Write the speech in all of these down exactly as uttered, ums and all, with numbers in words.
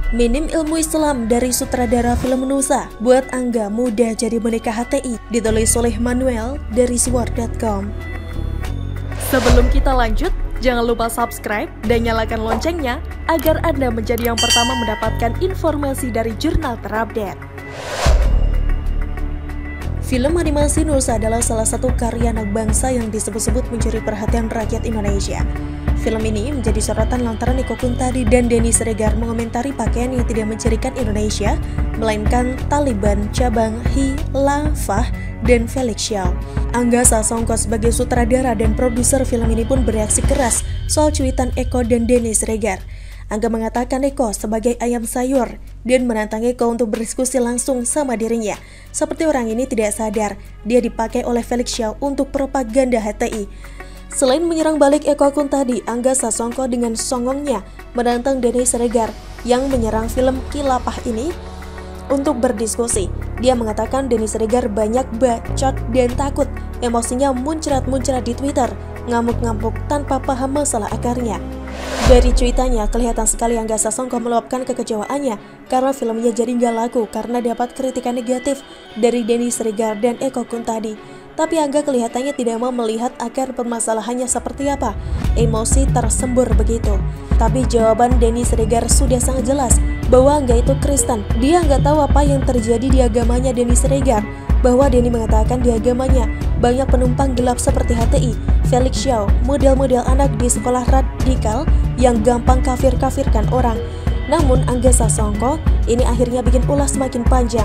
Minim ilmu Islam dari sutradara film Nusa buat Angga mudah jadi boneka H T I, ditulis oleh Manuel dari sword dot com. Sebelum kita lanjut, jangan lupa subscribe dan nyalakan loncengnya agar Anda menjadi yang pertama mendapatkan informasi dari jurnal terupdate. Film animasi Nusa adalah salah satu karya anak bangsa yang disebut-sebut mencuri perhatian rakyat Indonesia. Film ini menjadi sorotan lantaran Eko Kuntadi dan Denny Siregar mengomentari pakaian yang tidak mencirikan Indonesia, melainkan Taliban cabang Khilafah dan Felix Xiao. Angga Sasongko sebagai sutradara dan produser film ini pun bereaksi keras soal cuitan Eko dan Denny Siregar. Angga mengatakan Eko sebagai ayam sayur dan menantang Eko untuk berdiskusi langsung sama dirinya. Seperti orang ini tidak sadar, dia dipakai oleh Felix Xiao untuk propaganda H T I. Selain menyerang balik Eko Kuntadi, Angga Sasongko dengan songongnya menantang Denny Siregar yang menyerang film Khilafah ini untuk berdiskusi. Dia mengatakan Denny Siregar banyak bacot dan takut, emosinya muncrat-muncrat di Twitter, ngamuk-ngamuk tanpa paham masalah akarnya. Dari cuitannya, kelihatan sekali Angga Sasongko meluapkan kekecewaannya karena filmnya jadi nggak laku karena dapat kritikan negatif dari Denny Siregar dan Eko Kuntadi. Tapi Angga kelihatannya tidak mau melihat akar permasalahannya seperti apa. Emosi tersembur begitu. Tapi jawaban Denny Siregar sudah sangat jelas bahwa Angga itu Kristen. Dia nggak tahu apa yang terjadi di agamanya Denny Siregar. Bahwa Denny mengatakan di agamanya banyak penumpang gelap seperti H T I, Felix Xiao, model-model anak di sekolah radikal yang gampang kafir-kafirkan orang. Namun Angga Sasongko ini akhirnya bikin ulah semakin panjang.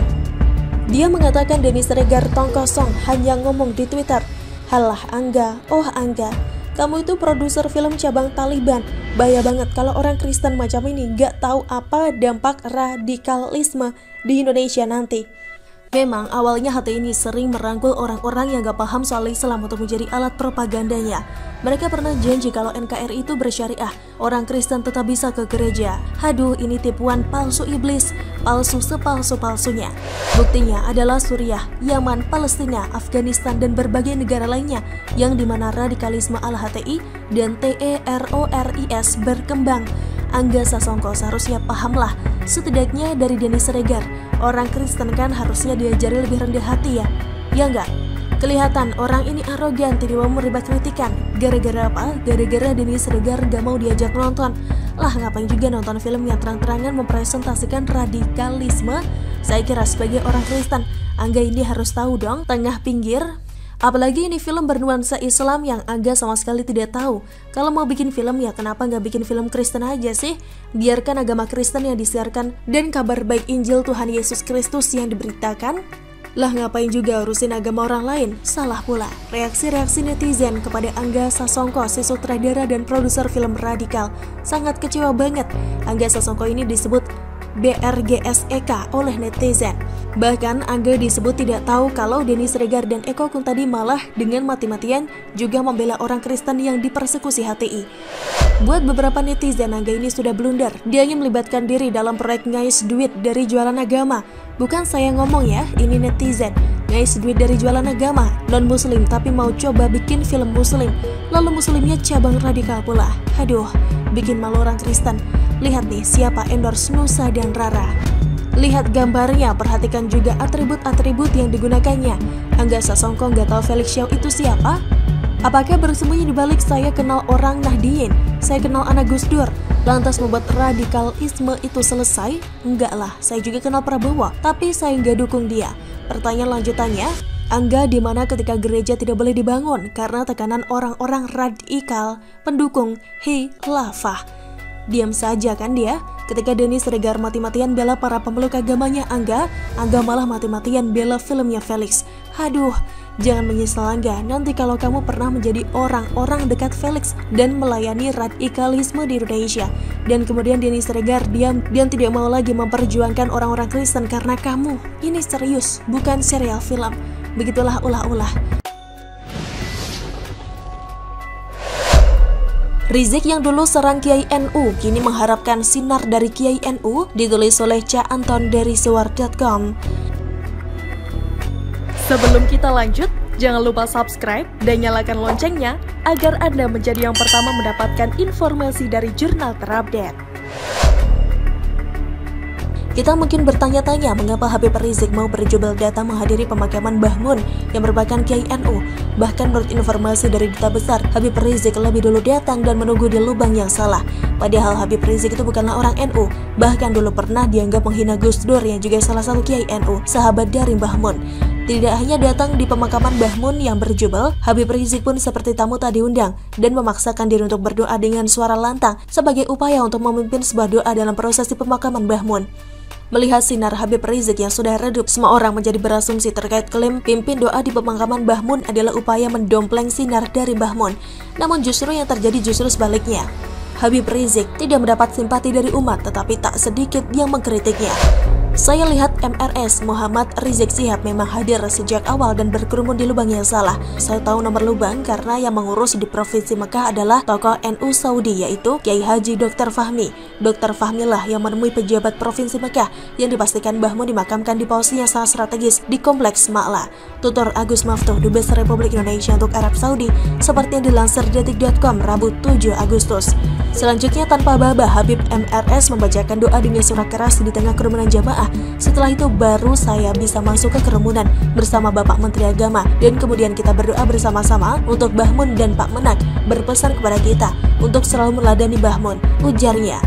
Dia mengatakan Denny Siregar tong kosong hanya ngomong di Twitter. Halah Angga, oh Angga, kamu itu produser film cabang Taliban. Bahaya banget kalau orang Kristen macam ini gak tahu apa dampak radikalisme di Indonesia nanti. Memang awalnya H T I ini sering merangkul orang-orang yang gak paham soal Islam untuk menjadi alat propagandanya. Mereka pernah janji kalau N K R I itu bersyariah, orang Kristen tetap bisa ke gereja. Haduh, ini tipuan palsu iblis, palsu sepalsu-palsunya. Buktinya adalah Suriah, Yaman, Palestina, Afghanistan, dan berbagai negara lainnya yang dimana radikalisme ala H T I dan teroris berkembang. Angga Sasongko seharusnya pahamlah, setidaknya dari Denny Siregar. Orang Kristen kan harusnya diajari lebih rendah hati ya, ya enggak? Kelihatan orang ini arogan, tidak mau menerima kritikan. Gara-gara apa? Gara-gara Denny Siregar gak mau diajak nonton. Lah ngapain juga nonton film yang terang-terangan mempresentasikan radikalisme? Saya kira sebagai orang Kristen, Angga ini harus tahu dong tengah pinggir. Apalagi ini film bernuansa Islam yang Angga sama sekali tidak tahu. Kalau mau bikin film ya kenapa nggak bikin film Kristen aja sih? Biarkan agama Kristen yang disiarkan dan kabar baik Injil Tuhan Yesus Kristus yang diberitakan. Lah ngapain juga urusin agama orang lain? Salah pula. Reaksi-reaksi netizen kepada Angga Sasongko, si sutradara dan produser film radikal, sangat kecewa banget. Angga Sasongko ini disebut B R G S E K oleh netizen. Bahkan Angga disebut tidak tahu kalau Denny Siregar dan Eko Kuntadi malah dengan mati-matian juga membela orang Kristen yang dipersekusi H T I. Buat beberapa netizen, Angga ini sudah blunder. Dia ingin melibatkan diri dalam proyek ngais duit dari jualan agama. Bukan saya ngomong ya, ini netizen. Ngais duit dari jualan agama, non-muslim tapi mau coba bikin film muslim. Lalu muslimnya cabang radikal pula. Aduh, bikin malu orang Kristen. Lihat nih siapa endorse Nusa dan Rara. Lihat gambarnya, perhatikan juga atribut-atribut yang digunakannya. Angga Sasongko nggak tahu Felix Xiao itu siapa? Apakah bersembunyi di balik saya kenal orang Nahdien, saya kenal anak Gus Dur, lantas membuat radikalisme itu selesai? Enggak lah, saya juga kenal Prabowo, tapi saya nggak dukung dia. Pertanyaan lanjutannya, Angga di mana ketika gereja tidak boleh dibangun karena tekanan orang-orang radikal pendukung Khilafah? Diam saja kan dia? Ketika Denny Siregar mati-matian bela para pemeluk agamanya Angga, Angga malah mati-matian bela filmnya Felix. Aduh, jangan menyesal Angga, nanti kalau kamu pernah menjadi orang-orang dekat Felix dan melayani radikalisme di Indonesia. Dan kemudian Denny Siregar diam dan tidak mau lagi memperjuangkan orang-orang Kristen karena kamu. Ini serius, bukan serial film. Begitulah ulah-ulah. Rizik yang dulu serang Kiai N U kini mengharapkan sinar dari Kiai N U, ditulis oleh Ca Anton dari sword dot com. Sebelum kita lanjut, jangan lupa subscribe dan nyalakan loncengnya agar Anda menjadi yang pertama mendapatkan informasi dari jurnal terupdate. Kita mungkin bertanya-tanya mengapa Habib Rizik mau berjubel datang menghadiri pemakaman Mbah Mun yang merupakan Kiai N U. Bahkan menurut informasi dari Duta Besar, Habib Rizik lebih dulu datang dan menunggu di lubang yang salah. Padahal Habib Rizik itu bukanlah orang N U, bahkan dulu pernah dianggap menghina Gus Dur yang juga salah satu Kiai N U, sahabat dari Mbah Mun. Tidak hanya datang di pemakaman Mbah Mun yang berjubel, Habib Rizik pun seperti tamu tak diundang dan memaksakan diri untuk berdoa dengan suara lantang sebagai upaya untuk memimpin sebuah doa dalam prosesi pemakaman Mbah Mun. Melihat sinar Habib Rizik yang sudah redup, semua orang menjadi berasumsi terkait klaim pimpin doa di pemakaman Mbah Mun adalah upaya mendompleng sinar dari Mbah Mun. Namun justru yang terjadi justru sebaliknya. Habib Rizik tidak mendapat simpati dari umat, tetapi tak sedikit yang mengkritiknya. Saya lihat M R S Muhammad Rizik Syihab memang hadir sejak awal dan berkerumun di lubang yang salah. Saya tahu nomor lubang karena yang mengurus di Provinsi Mekah adalah tokoh N U Saudi, yaitu Kiai Haji Doktor Fahmi. Doktor Fahmi lah yang menemui pejabat Provinsi Mekah yang dipastikan Mbah Mun dimakamkan di posisi yang sangat strategis di Kompleks Ma'la. Tutur Agus Maftuh, Dubes Republik Indonesia untuk Arab Saudi, seperti yang dilansir detik titik com Rabu tujuh Agustus. Selanjutnya tanpa baba, Habib M R S membacakan doa dengan suara keras di tengah kerumunan jamaah. Setelah itu baru saya bisa masuk ke kerumunan bersama Bapak Menteri Agama dan kemudian kita berdoa bersama-sama untuk Mbah Mun dan Pak Menak berpesan kepada kita untuk selalu meladani Mbah Mun, ujarnya.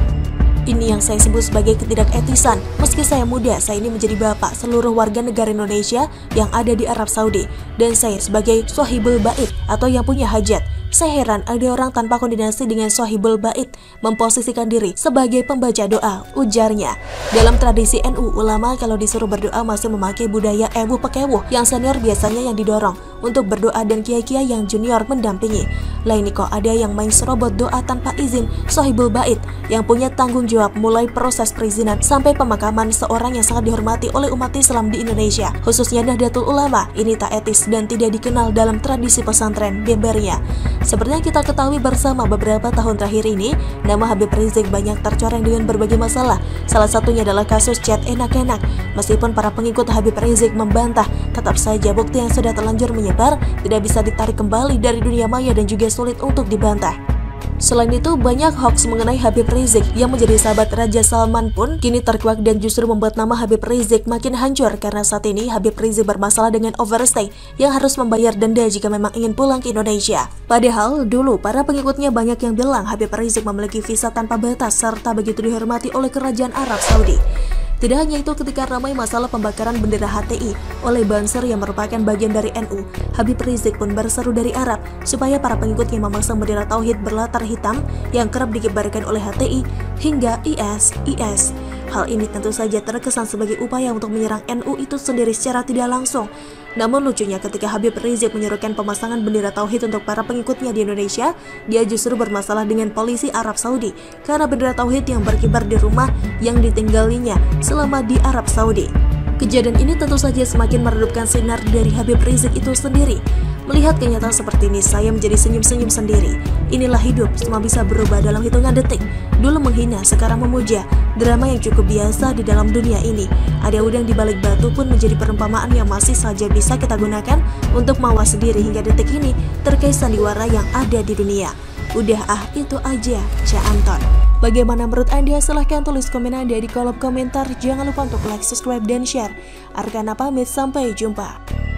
Ini yang saya sebut sebagai ketidaketisan. Meski saya muda, saya ini menjadi bapak seluruh warga negara Indonesia yang ada di Arab Saudi. Dan saya sebagai sohibul bait atau yang punya hajat. Saya heran ada orang tanpa koordinasi dengan sohibul bait memposisikan diri sebagai pembaca doa, ujarnya. Dalam tradisi N U, ulama kalau disuruh berdoa masih memakai budaya ewuh pekewuh. Yang senior biasanya yang didorong untuk berdoa dan kiai-kiai yang junior mendampingi. Lah ini kok ada yang main serobot doa tanpa izin sohibul bait yang punya tanggung jawab mulai proses perizinan sampai pemakaman seorang yang sangat dihormati oleh umat Islam di Indonesia, khususnya Nahdlatul Ulama. Ini tak etis dan tidak dikenal dalam tradisi pesantren, bebernya. Seperti yang kita ketahui bersama, beberapa tahun terakhir ini, nama Habib Rizik banyak tercoreng dengan berbagai masalah. Salah satunya adalah kasus chat enak-enak. Meskipun para pengikut Habib Rizik membantah, tetap saja bukti yang sudah terlanjur menyebar tidak bisa ditarik kembali dari dunia maya dan juga sulit untuk dibantah. Selain itu, banyak hoax mengenai Habib Rizik yang menjadi sahabat Raja Salman pun kini terkuak dan justru membuat nama Habib Rizik makin hancur karena saat ini Habib Rizik bermasalah dengan overstay yang harus membayar denda jika memang ingin pulang ke Indonesia. Padahal dulu para pengikutnya banyak yang bilang Habib Rizik memiliki visa tanpa batas serta begitu dihormati oleh Kerajaan Arab Saudi. Tidak hanya itu, ketika ramai masalah pembakaran bendera H T I oleh Banser yang merupakan bagian dari N U, Habib Rizik pun berseru dari Arab supaya para pengikutnya memasang bendera tauhid berlatar hitam yang kerap dikibarkan oleh H T I hingga I S I S. Hal ini tentu saja terkesan sebagai upaya untuk menyerang N U itu sendiri secara tidak langsung. Namun lucunya ketika Habib Rizik menyuruhkan pemasangan bendera tauhid untuk para pengikutnya di Indonesia, dia justru bermasalah dengan polisi Arab Saudi karena bendera tauhid yang berkibar di rumah yang ditinggalinya selama di Arab Saudi. Kejadian ini tentu saja semakin meredupkan sinar dari Habib Rizik itu sendiri. Melihat kenyataan seperti ini, saya menjadi senyum-senyum sendiri. Inilah hidup, semua bisa berubah dalam hitungan detik. Dulu menghina, sekarang memuja. Drama yang cukup biasa di dalam dunia ini. Ada udang di balik batu pun menjadi perumpamaan yang masih saja bisa kita gunakan untuk mawas diri hingga detik ini terkait sandiwara yang ada di dunia. Udah ah, itu aja, Cak Anton. Bagaimana menurut Anda? Silahkan tulis komen Anda di kolom komentar. Jangan lupa untuk like, subscribe, dan share. Arkana pamit, sampai jumpa.